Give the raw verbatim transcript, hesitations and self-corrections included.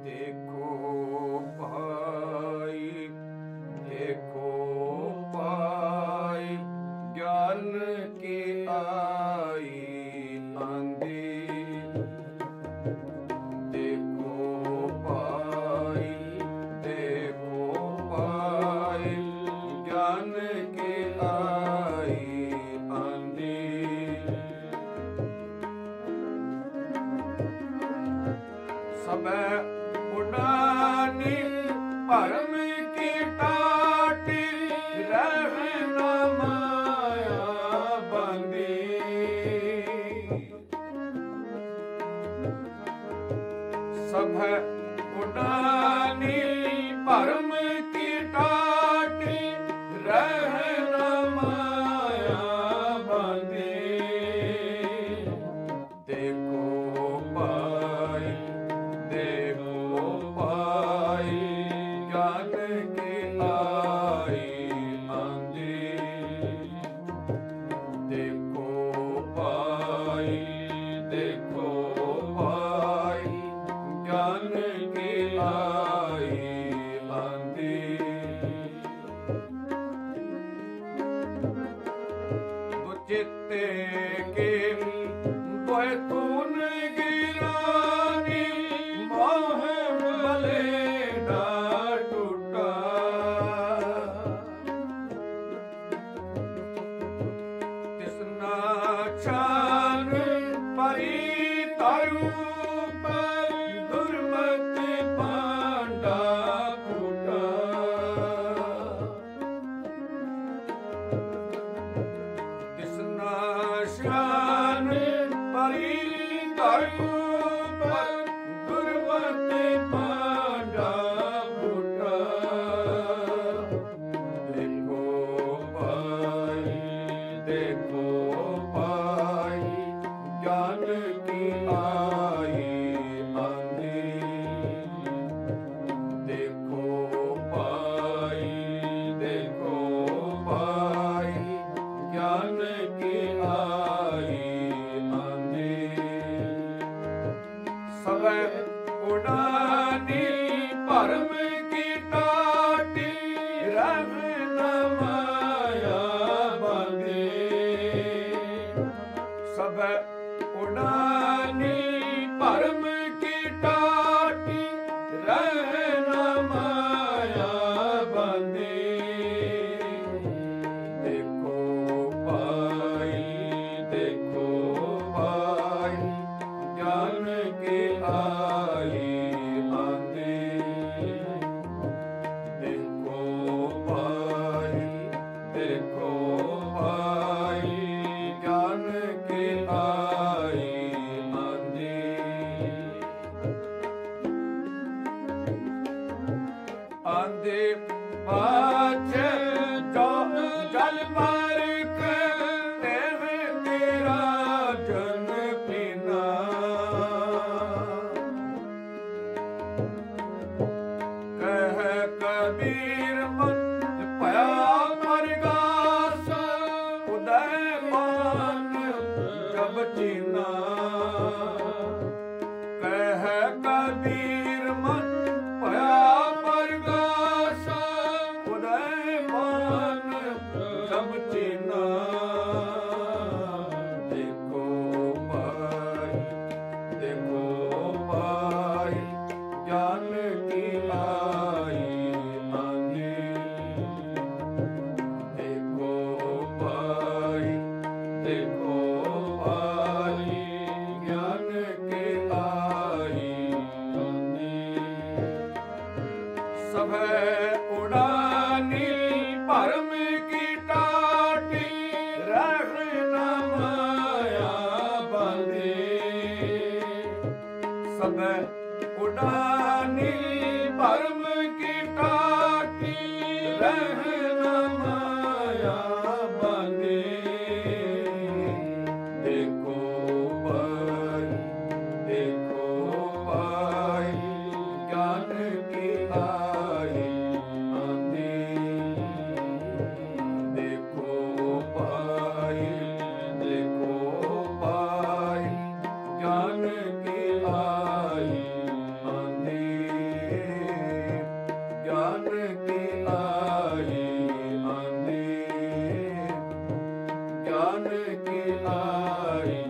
देखो भाई देखो भाई ज्ञान की आई आंधी। देखो भाई देखो भाई ज्ञान की आई आंधी। सब उड़ानी परम की टाटी रहना माया बंदी। सब उड़ानी परम की टाटी रहना माया बंदी। देखो भाई देखो भाई ज्ञान की आई आंधी। देखो भाई देखो भाई ज्ञान की आई आंधी। तो चित्ते के बैतून गिरानी मोह भले ना टूटा। तिसना छान परी तारू पर दुर्मत पांडा फूटा। तिसना शान परी तारू पर दुर्मत पांडा फूटा। देखो भाई देखो भाई ज्ञान की आई आंधी। देखो भाई देखो भाई ज्ञान की आई आंधी। सब उड़ानी परम की टाटी रहना माया बंदी। सब उड़ानी परम की टाटी रहना माया बंदी। देखो भाई देखो भाई ज्ञान की आई आंधी। देखो भाई देखो भाई ज्ञान की आई आंधी। आंधी पाछे जो जल मार के तेरे तेरा जन पीना। कह कबीर मत पया मरगास उदय मान जब चीना। कह कबीर मत पया मरगास उदय मान जब चीना। देखो भाई देखो भाई ज्ञान की आई आंधी। देखो भाई देखो भाई ज्ञान की आई